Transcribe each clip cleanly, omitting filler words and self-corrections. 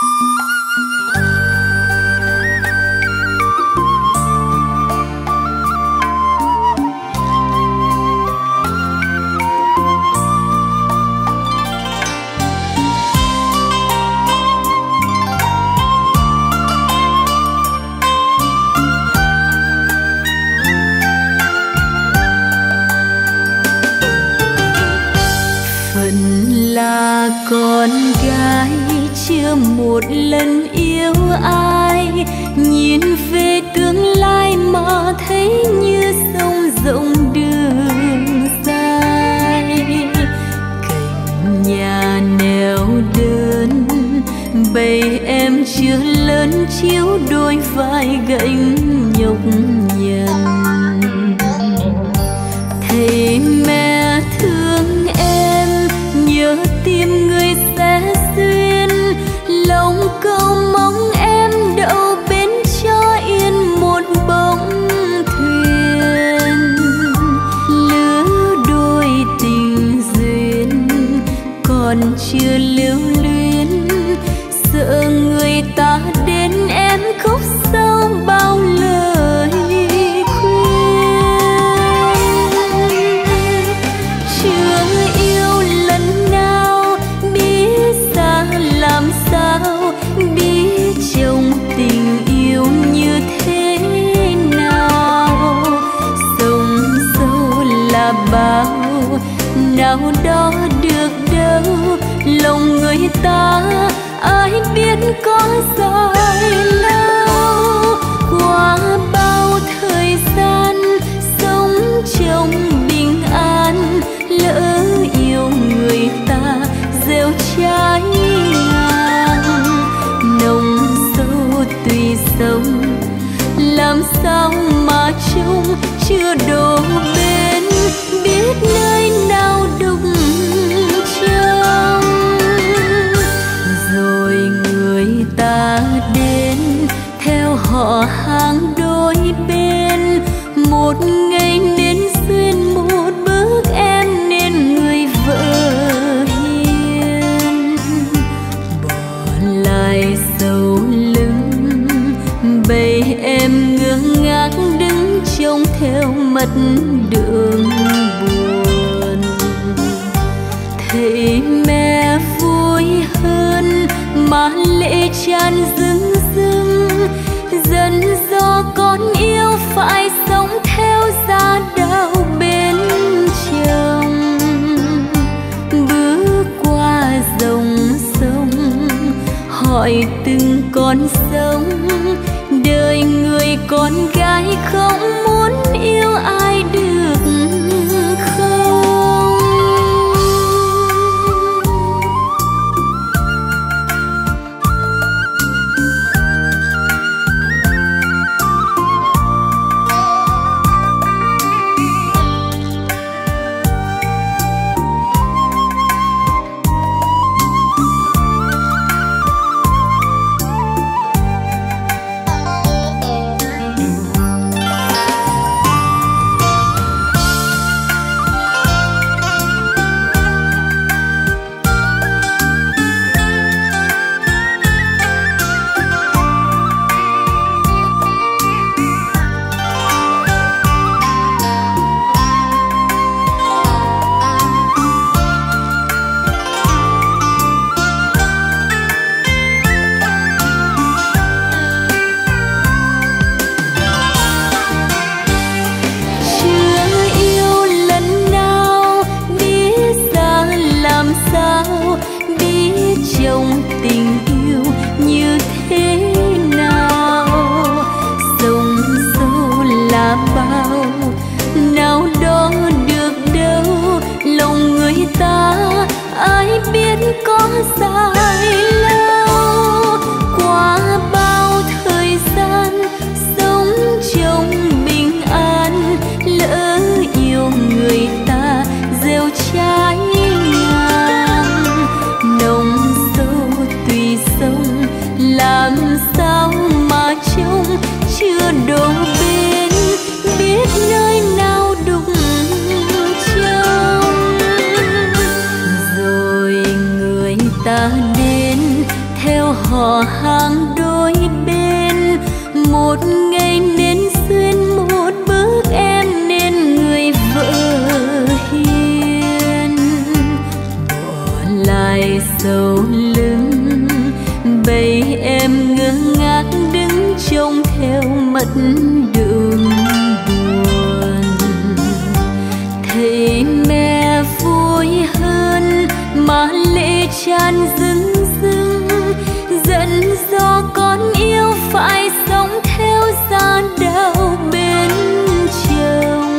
Con gái chưa một lần yêu ai, nhìn về tương lai mà thấy như sông rộng đường dài. Cạnh nhà neo đơn, bầy em chưa lớn chiếu đôi vai gánh nhọc nhằn. Thấy mẹ thương em, nhớ tim người sẽ duyên, lòng cầu mong em đậu bên cho yên một bóng thuyền. Lứa đôi tình duyên còn chưa lưu luyến, sợ người ta đến em khóc sau bao lời khuyên. Chưa yêu lần nào biết ra làm sao, biết trong tình yêu như thế nào. Sông sâu là bao, nào đó được đâu, lòng người ta ai biết có dài lâu. Qua bao thời gian sống trong bình an, lỡ yêu người ta gieo trái ngang. Nồng sâu tùy sông, làm sao mà chung chưa đổ bên, biết nơi nào đục trong. Rồi người ta đến theo họ hàng đôi bên, một ngày nên duyên, một bước em nên người vợ hiền. Bỏ lại sau lưng bầy em ngơ ngác đứng trông theo mất đường buồn. Thấy mẹ vui hơn mà lệ tràn rưng rưng, dần do con yêu phải sống theo gia đạo bên chồng. Bước qua dòng sông hỏi từng con sông, đời người con gái không muốn yêu ai được không. Có dài lâu qua bao thời gian sống trong bình an, lỡ yêu người ta gieo trái ngang. Nồng sâu tùy sông, làm sao mà trông chưa đổ bên, biết nơi nào đục trong. Rồi người ta đến họ hàng đôi bên. Một ngày nên xuyên một bước em nên người vợ hiền. Bỏ lại sau lưng bầy em ngơ ngác đứng trông theo mất đường buồn. Thấy mẹ vui hơn mà lệ tràn rưng rưng, giận do con yêu phải sống theo gia đạo bên chồng.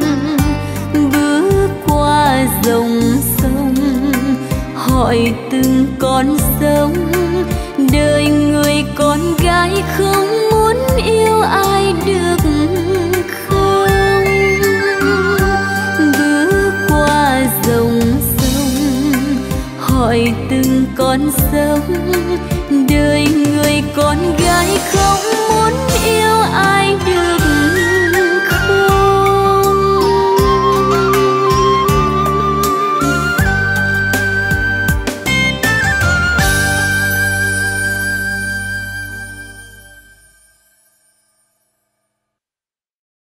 Bước qua dòng sông hỏi từng con sông, đời người con gái không muốn yêu ai được không. Bước qua dòng sông hỏi từng con sông, đời người con gái không muốn